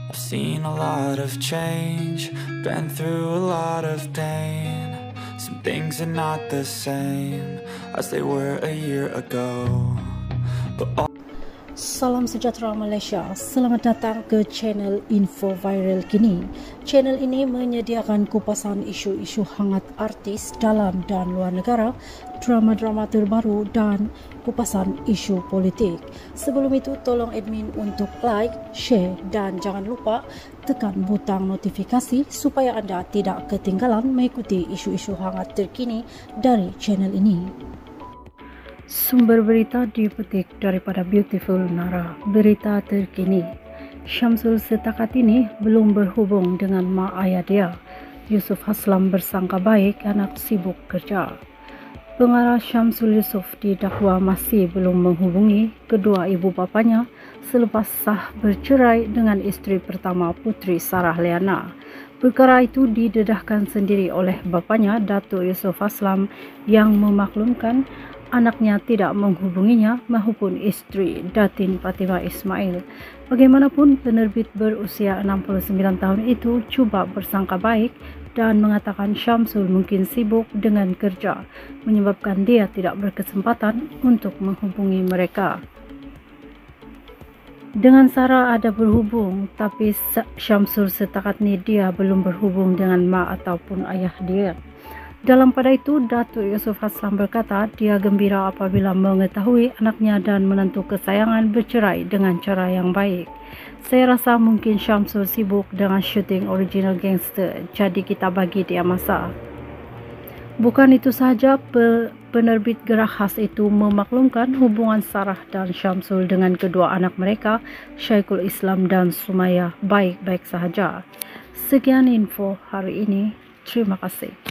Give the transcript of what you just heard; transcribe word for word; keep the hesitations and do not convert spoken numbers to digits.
I've seen a lot of change, been through a lot of pain. Some things are not the same as they were a year ago. But all Salam sejahtera Malaysia, selamat datang ke channel Info Viral Kini. Channel ini menyediakan kupasan isu-isu hangat artis dalam dan luar negara, drama-drama terbaru dan kupasan isu politik. Sebelum itu, tolong admin untuk like, share dan jangan lupa tekan butang notifikasi supaya anda tidak ketinggalan mengikuti isu-isu hangat terkini dari channel ini. Sumber berita dipetik daripada Beautiful Nara. Berita terkini, Syamsul setakat ini belum berhubung dengan mak ayah dia. Yusuf Haslam bersangka baik anak sibuk kerja. Pengarah Syamsul Yusof didakwa masih belum menghubungi kedua ibu bapanya selepas sah bercerai dengan isteri pertama Putri Sarah Liana. Perkara itu didedahkan sendiri oleh bapanya, Datuk Yusuf Haslam, yang memaklumkan anaknya tidak menghubunginya maupun isteri Datin Fatimah Ismail. Bagaimanapun, penerbit berusia enam puluh sembilan tahun itu cuba bersangka baik dan mengatakan Syamsul mungkin sibuk dengan kerja, menyebabkan dia tidak berkesempatan untuk menghubungi mereka. Dengan Sarah ada berhubung, tapi Syamsul setakat ini dia belum berhubung dengan mak ataupun ayah dia. Dalam pada itu, Datuk Yusuf Haslam berkata dia gembira apabila mengetahui anaknya dan menantu kesayangan bercerai dengan cara yang baik. Saya rasa mungkin Syamsul sibuk dengan syuting original Gangster, jadi kita bagi dia masa. Bukan itu sahaja, penerbit Gerak Khas itu memaklumkan hubungan Sarah dan Syamsul dengan kedua anak mereka, Syekhul Islam dan Sumaya, baik-baik sahaja. Sekian info hari ini. Terima kasih.